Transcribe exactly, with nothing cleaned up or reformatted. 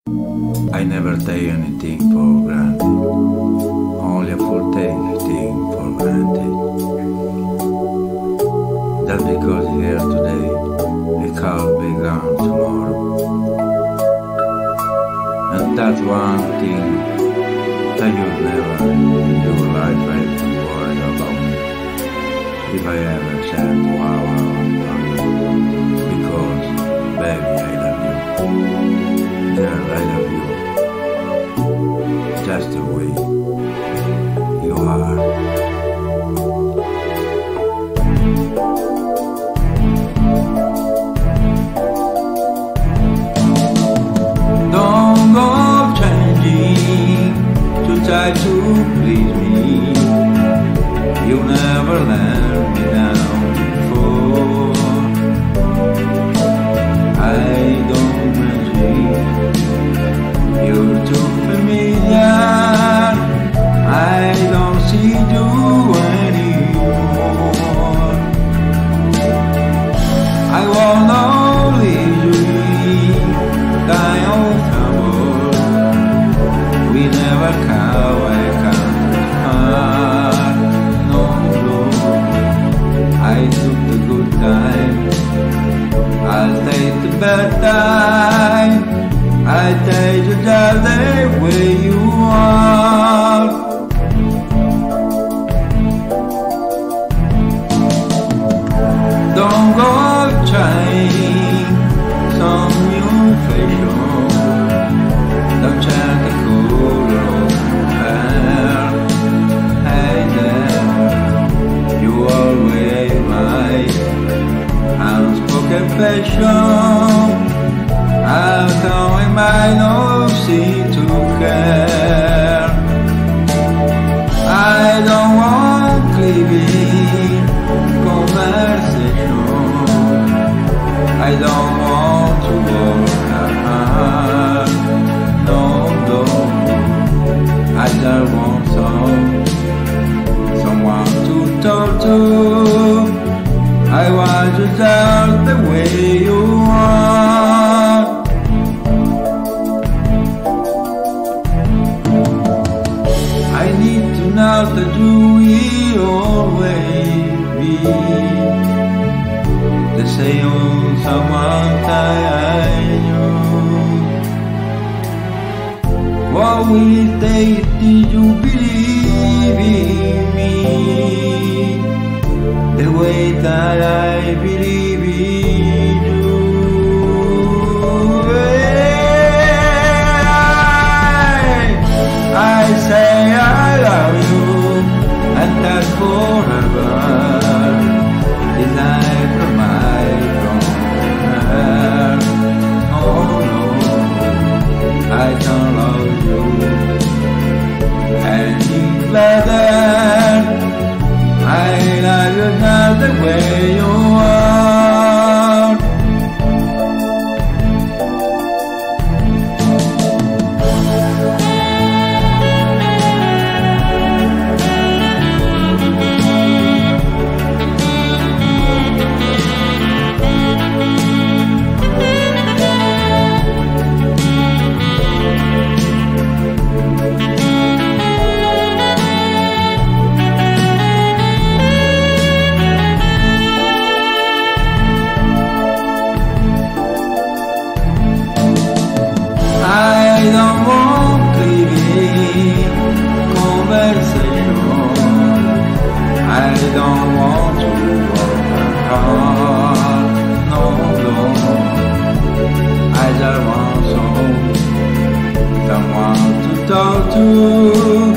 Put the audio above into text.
I never take anything for granted, only a full take thing for granted. Just because you're here today, it can't be gone tomorrow. And that's one thing that you'll never in your life have to worry about. If I ever said wow, wow, because baby I love you. Girl, I love you. Just the way you are. Don't go changing to try to please me. You never let me down before. I don't magic. You're too familiar. I don't see you anymore. I want only you, kind of trouble. We never come, I can't hard. No, no. I took the good time. I'll take the bad time. I take you just the way you are. Don't go trying some new fashion. Don't change the color of your hair. Hey there, you always my unspoken passion. How come I don't seem to care? I don't want cleaving conversation. I don't want to work hard. No, no. I just want some someone to talk to. I want you just the way you are. I need to know that you will always be the same someone I knew. What will they did you believe in me the way that I believe in you? I say I love you, and that's forever. Denied from my her. Oh no, I don't love you any better. I love you not the way you are. I don't want cleaving conversation. I don't want to work hard. No, no. I just want some someone to talk to.